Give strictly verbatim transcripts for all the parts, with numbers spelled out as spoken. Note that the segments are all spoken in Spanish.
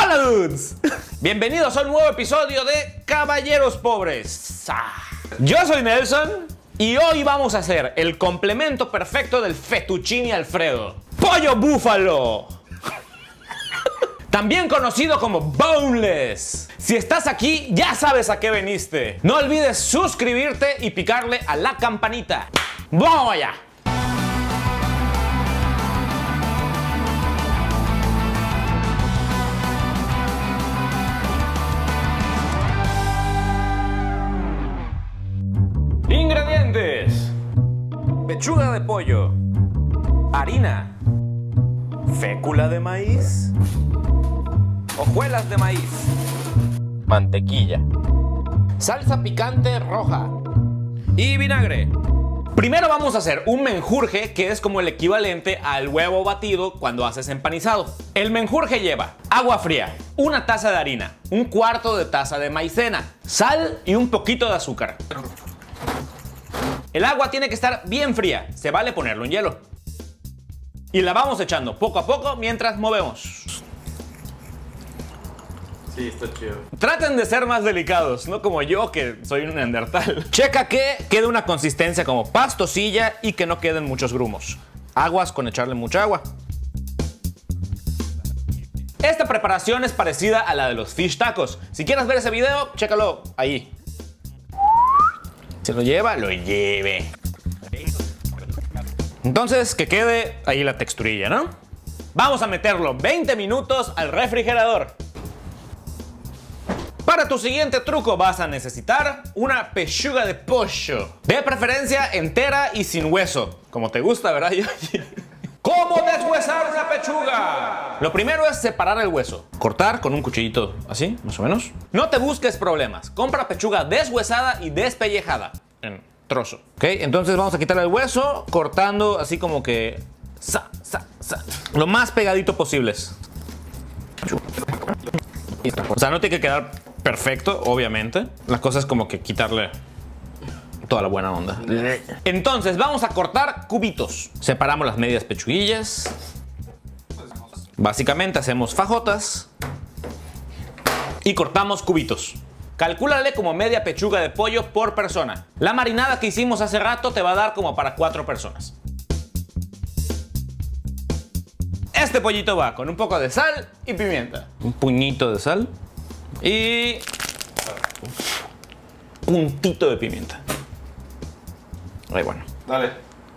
Hola dudes, bienvenidos a un nuevo episodio de Caballeros Pobres. Yo soy Nelson y hoy vamos a hacer el complemento perfecto del fettuccine Alfredo: pollo búfalo, también conocido como boneless. Si estás aquí, ya sabes a qué veniste. No olvides suscribirte y picarle a la campanita. ¡Vamos allá! Ingredientes: pechuga de pollo, harina, fécula de maíz, hojuelas de maíz, mantequilla, salsa picante roja y vinagre. Primero vamos a hacer un menjurje, que es como el equivalente al huevo batido cuando haces empanizado. El menjurje lleva agua fría, una taza de harina, un cuarto de taza de maicena, sal y un poquito de azúcar. El agua tiene que estar bien fría, se vale ponerlo en hielo. Y la vamos echando poco a poco mientras movemos. Sí, está chido. Traten de ser más delicados, no como yo, que soy un neandertal. Checa que quede una consistencia como pastosilla y que no queden muchos grumos. Aguas con echarle mucha agua. Esta preparación es parecida a la de los fish tacos. Si quieres ver ese video, chécalo ahí. Si lo lleva, lo lleve. Entonces, que quede ahí la texturilla, ¿no? Vamos a meterlo veinte minutos al refrigerador. Para tu siguiente truco vas a necesitar una pechuga de pollo. De preferencia entera y sin hueso. Como te gusta, ¿verdad? ¿Cómo deshuesar una pechuga? Lo primero es separar el hueso. Cortar con un cuchillito así, más o menos. No te busques problemas. Compra pechuga deshuesada y despellejada en trozo. Ok, entonces vamos a quitarle el hueso cortando así como que... Sa, sa, sa. Lo más pegadito posible. O sea, no tiene que quedar perfecto, obviamente. La cosa es como que quitarle toda la buena onda. Entonces vamos a cortar cubitos. Separamos las medias pechuguillas. Básicamente hacemos fajotas y cortamos cubitos. Calcúlale como media pechuga de pollo por persona. La marinada que hicimos hace rato te va a dar como para cuatro personas. Este pollito va con un poco de sal y pimienta. Un puñito de sal y un puntito de pimienta. Ay, bueno. Dale.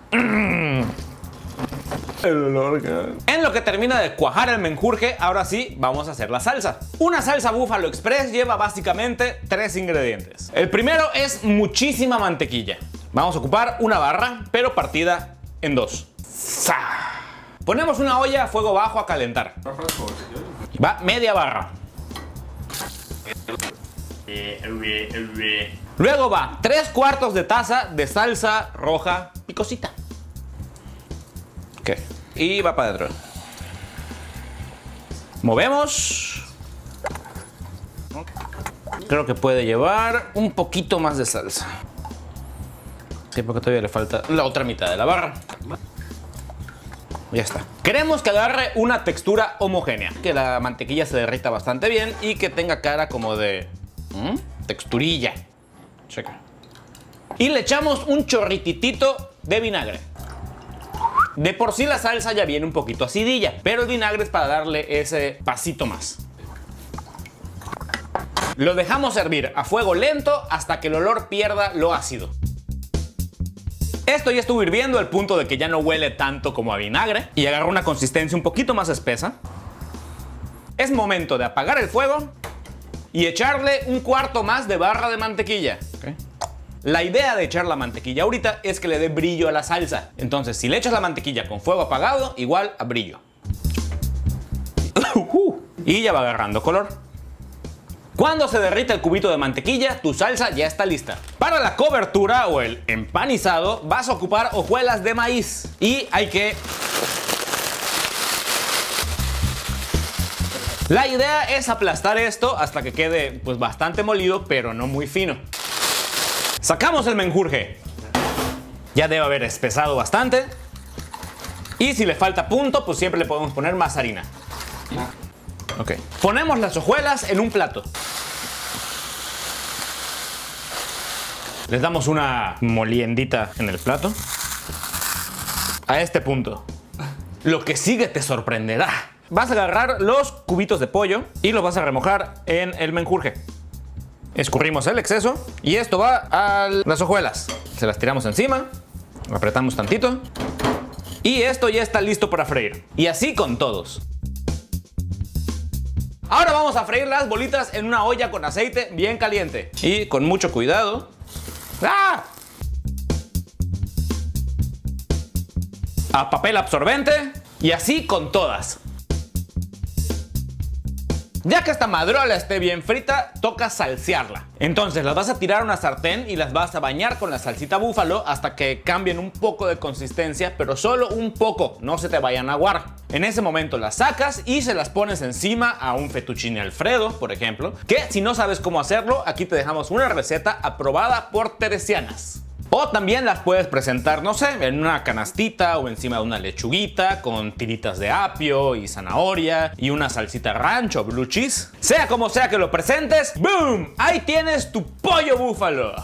El olor que... En lo que termina de cuajar el menjurje, ahora sí vamos a hacer la salsa. Una salsa Buffalo Express lleva básicamente tres ingredientes. El primero es muchísima mantequilla. Vamos a ocupar una barra, pero partida en dos. ¡Sa! Ponemos una olla a fuego bajo a calentar. Va media barra. Luego va tres cuartos de taza de salsa roja picosita. Ok. Y va para adentro. Movemos. Creo que puede llevar un poquito más de salsa. Sí, porque todavía le falta la otra mitad de la barra. Ya está. Queremos que agarre una textura homogénea, que la mantequilla se derrita bastante bien y que tenga cara como de ¿Mm? texturilla. Checa. Y le echamos un chorrititito de vinagre. De por sí la salsa ya viene un poquito acidilla, pero el vinagre es para darle ese pasito más. Lo dejamos hervir a fuego lento hasta que el olor pierda lo ácido. Esto ya estuvo hirviendo al punto de que ya no huele tanto como a vinagre y agarra una consistencia un poquito más espesa. Es momento de apagar el fuego y echarle un cuarto más de barra de mantequilla. Okay. La idea de echar la mantequilla ahorita es que le dé brillo a la salsa. Entonces, si le echas la mantequilla con fuego apagado, igual a brillo. Y ya va agarrando color. Cuando se derrita el cubito de mantequilla, tu salsa ya está lista. Para la cobertura o el empanizado, vas a ocupar hojuelas de maíz. Y hay que... La idea es aplastar esto hasta que quede pues bastante molido, pero no muy fino. Sacamos el menjurje. Ya debe haber espesado bastante. Y si le falta punto, pues siempre le podemos poner más harina. Ok. Ponemos las hojuelas en un plato. Les damos una moliendita en el plato. A este punto. Lo que sigue te sorprenderá. Vas a agarrar los cubitos de pollo y los vas a remojar en el menjurje. Escurrimos el exceso y esto va a las hojuelas. Se las tiramos encima, apretamos tantito y esto ya está listo para freír. Y así con todos. Ahora vamos a freír las bolitas en una olla con aceite bien caliente. Y con mucho cuidado. ¡Ah! A papel absorbente y así con todas. Ya que esta madrola esté bien frita, toca salsearla. Entonces las vas a tirar a una sartén y las vas a bañar con la salsita búfalo hasta que cambien un poco de consistencia, pero solo un poco, no se te vayan a aguar. En ese momento las sacas y se las pones encima a un fettuccine Alfredo, por ejemplo, que si no sabes cómo hacerlo, aquí te dejamos una receta aprobada por teresianas. O también las puedes presentar, no sé, en una canastita o encima de una lechuguita con tiritas de apio y zanahoria y una salsita rancho o blue cheese. Sea como sea que lo presentes, ¡boom! Ahí tienes tu pollo búfalo.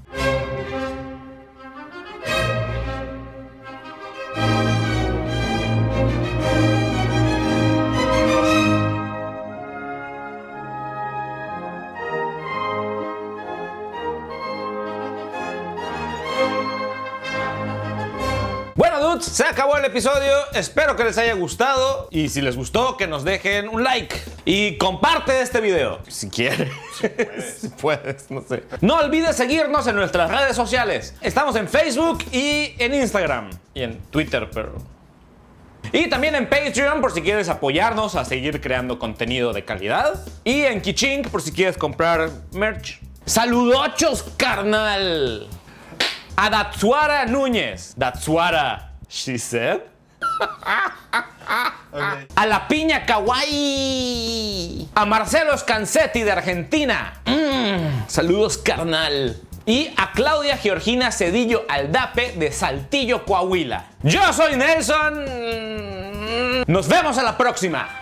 Bueno dudes, se acabó el episodio, espero que les haya gustado y si les gustó que nos dejen un like y comparte este video si quieres, si puedes, si puedes, no sé. No olvides seguirnos en nuestras redes sociales, estamos en Facebook y en Instagram y en Twitter, pero... Y también en Patreon por si quieres apoyarnos a seguir creando contenido de calidad y en Kichink por si quieres comprar merch. ¡Saludochos, carnal! A Datsuara Núñez. Datsuara, she said. Okay. A la piña kawaii. A Marcelo Scansetti de Argentina. Mm, saludos, carnal. Y a Claudia Georgina Cedillo Aldape de Saltillo, Coahuila. Yo soy Nelson. Nos vemos a la próxima.